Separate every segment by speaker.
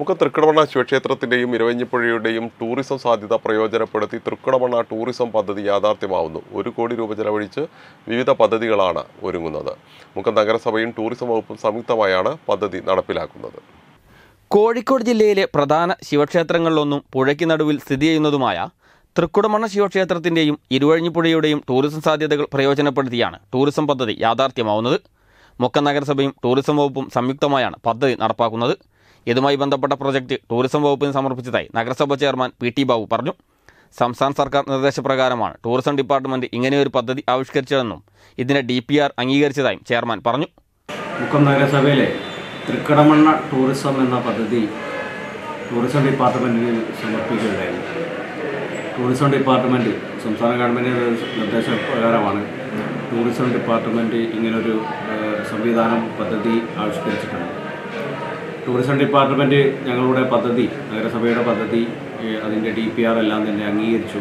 Speaker 1: Mukkam തൃക്കടമണ്ണ ശിവക്ഷേത്രത്തിൻ്റെയും ഇരവഞ്ഞിപ്പുഴയുടെയും tourism സാധ്യത പ്രയോജനപ്പെടുത്തി തൃക്കടമണ്ണ tourism പദ്ധതി യാഥാർത്ഥ്യമാവുന്നു. 1 കോടി രൂപ ചെലവഴിച്ച് വിവിധ പദ്ധതികളാണ് ഒരുങ്ങുന്നത്. മുക്കം നഗരസഭയും ടൂറിസം വകുപ്പും സംയുക്തമായാണ് പദ്ധതി നടപ്പിലാക്കുന്നത്.
Speaker 2: കോഴിക്കോട് ജില്ലയിലെ പ്രധാന ശിവക്ഷേത്രങ്ങളിലൊന്നും പുഴയ്ക്ക് നടുവിൽ സ്ഥിതി ചെയ്യുന്നതുമായ തൃക്കുടമണ്ണ ശിവക്ഷേത്രത്തിൻ്റെയും ഇരുവഴിഞ്ഞിപ്പുഴയുടെയും ടൂറിസം സാധ്യതകൾ പ്രയോജനപ്പെടുത്തിയാണ് ടൂറിസം പദ്ധതി യാഥാർത്ഥ്യമാവുന്നത്. മുക്കം നഗരസഭയും ടൂറിസം വകുപ്പും സംയുക്തമായാണ് പദ്ധതി നടപ്പാക്കുന്നത്. ഇതുമായി ബന്ധപ്പെട്ട പ്രൊജക്ട് ടൂറിസം വകുപ്പിന് സമർപ്പിച്ചതായി നഗരസഭ ചെയർമാൻ PT ബാബു പറഞ്ഞു. സംസ്ഥാന സർക്കാർ നിർദ്ദേശപ്രകാരമാണ് ടൂറിസം ഡിപ്പാർട്ട്മെന്റ് ഇങ്ങനെയൊരു പദ്ധതി ആവിഷ്കരിച്ചതെന്നും ഇതിനെ DPR അംഗീകരിച്ചതായും ചെയർമാൻ പറഞ്ഞു.
Speaker 3: മുക്കം നഗരസഭയിലെ തൃക്കടമണ്ണ ടൂറിസം എന്ന പദ്ധതി ടൂറിസം ഡിപ്പാർട്ട്മെൻറ്റിന് സമർപ്പിക്കുകയുണ്ടായിരുന്നു. ടൂറിസം ഡിപ്പാർട്ട്മെൻറ്റ് സംസ്ഥാന ഗവൺമെൻറ്റിൻ്റെ നിർദ്ദേശപ്രകാരമാണ് ടൂറിസം ഡിപ്പാർട്ട്മെൻറ്റ് ഇങ്ങനൊരു സംവിധാനം പദ്ധതി ആവിഷ്കരിച്ചിട്ടുണ്ട്. ടൂറിസം ഡിപ്പാർട്ട്മെൻറ്റ് ഞങ്ങളുടെ പദ്ധതി, നഗരസഭയുടെ പദ്ധതി, അതിൻ്റെ DPR എല്ലാം തന്നെ അംഗീകരിച്ചു.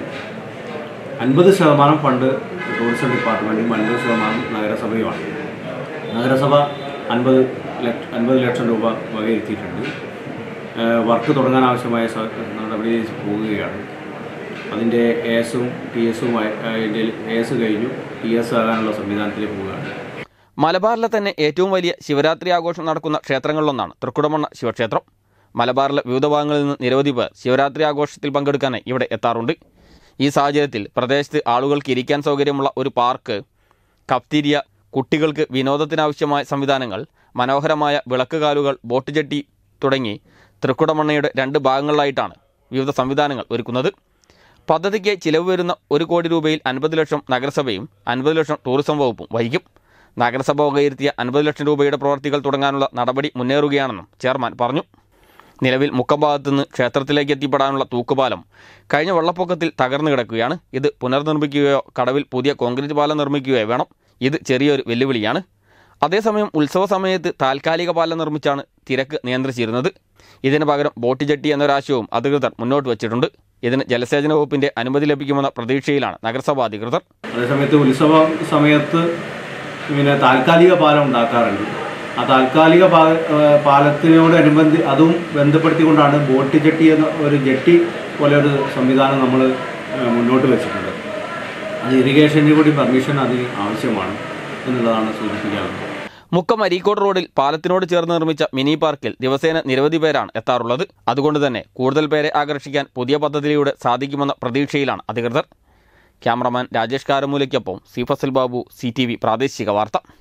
Speaker 3: 50% ഫണ്ട് ടൂറിസം ഡിപ്പാർട്ട്മെൻറ്റും 50% നഗരസഭയുമാണ്. നഗരസഭ 50 ലക്ഷം രൂപ വകയിരുത്തിയിട്ടുണ്ട്. വർക്ക് തുടങ്ങാൻ ആവശ്യമായ നടപടി പോവുകയാണ്. അതിൻ്റെ ASും TSും അതിൻ്റെ AS കഴിഞ്ഞു, TS ആകാനുള്ള സംവിധാനത്തിലേക്ക് പോവുകയാണ്.
Speaker 2: മലബാറിലെ തന്നെ ഏറ്റവും വലിയ ശിവരാത്രി ആഘോഷം നടക്കുന്ന ക്ഷേത്രങ്ങളിലൊന്നാണ് തൃക്കുടമണ്ണ ശിവക്ഷേത്രം. മലബാറിലെ വിവിധ ഭാഗങ്ങളിൽ നിന്ന് നിരവധി പേർ ശിവരാത്രി ആഘോഷത്തിൽ പങ്കെടുക്കാനായി ഇവിടെ എത്താറുണ്ട്. ഈ സാഹചര്യത്തിൽ പ്രദേശത്ത് ആളുകൾക്ക് ഇരിക്കാൻ സൗകര്യമുള്ള ഒരു പാർക്ക്, കഫ്തീരിയ, കുട്ടികൾക്ക് വിനോദത്തിനാവശ്യമായ സംവിധാനങ്ങൾ, മനോഹരമായ വിളക്കുകാലുകൾ, ബോട്ട് ജെട്ടി തുടങ്ങി തൃക്കുടമണ്ണയുടെ 2 ഭാഗങ്ങളിലായിട്ടാണ് വിവിധ സംവിധാനങ്ങൾ ഒരുക്കുന്നത്. പദ്ധതിക്ക് ചിലവ് വരുന്ന 1 കോടി രൂപയിൽ 50 ലക്ഷം നഗരസഭയും 50 ലക്ഷം ടൂറിസം വകുപ്പും വഹിക്കും. നഗരസഭ വകയിരുത്തിയ 50 ലക്ഷം രൂപയുടെ പ്രവർത്തികൾ തുടങ്ങാനുള്ള നടപടി മുന്നേറുകയാണെന്നും ചെയർമാൻ പറഞ്ഞു. നിലവിൽ മുക്കം ഭാഗത്തുനിന്ന് ക്ഷേത്രത്തിലേക്ക് എത്തിപ്പെടാനുള്ള തൂക്കുപാലം കഴിഞ്ഞ വെള്ളപ്പൊക്കത്തിൽ തകർന്നു കിടക്കുകയാണ്. ഇത് പുനർനിർമ്മിക്കുകയോ കടവിൽ പുതിയ കോൺക്രീറ്റ് പാലം നിർമ്മിക്കുകയോ വേണം. ഇത് ചെറിയൊരു വെല്ലുവിളിയാണ്. അതേസമയം ഉത്സവ സമയത്ത് താൽക്കാലിക പാലം നിർമ്മിച്ചാണ് തിരക്ക് നിയന്ത്രിച്ചിരുന്നത്. ഇതിന് പകരം ബോട്ട് ജെട്ടി എന്നൊരാശയവും അധികൃതർ മുന്നോട്ട് വച്ചിട്ടുണ്ട്. ഇതിന് ജലസേചന വകുപ്പിന്റെ അനുമതി ലഭിക്കുമെന്ന പ്രതീക്ഷയിലാണ് നഗരസഭാ അധികൃതർ.
Speaker 3: അതേസമയത്ത് ഉത്സവ സമയത്ത് താൽക്കാലിക പാലം ഉണ്ടാക്കാറുണ്ട്. ആ താൽക്കാലിക പാലത്തിനോടനുബന്ധി ബന്ധപ്പെടുത്തിക്കൊണ്ടാണ് ബോട്ട് ജെട്ടി എന്ന ഒരു ജെട്ടി പോലെ ഒരു സംവിധാനം നമ്മൾ മുന്നോട്ട് വെച്ചിട്ടുണ്ട്. അത് ഇറിഗേഷൻ്റെ കൂടി പെർമിഷൻ അതിന് ആവശ്യമാണ് എന്നുള്ളതാണ് സൂചിപ്പിക്കാറുള്ളത്.
Speaker 2: മുക്കം അരീക്കോട് റോഡിൽ പാലത്തിനോട് ചേർന്ന് നിർമ്മിച്ച മിനി പാർക്കിൽ ദിവസേന നിരവധി പേരാണ് എത്താറുള്ളത്. അതുകൊണ്ട് തന്നെ കൂടുതൽ പേരെ ആകർഷിക്കാൻ പുതിയ പദ്ധതിയിലൂടെ സാധിക്കുമെന്ന പ്രതീക്ഷയിലാണ് അധികൃതർ. ക്യാമറമാൻ രാജേഷ് കാരമൂലയ്ക്കൊപ്പം സി ഫസൽ ബാബു, CTV പ്രാദേശിക വാർത്ത.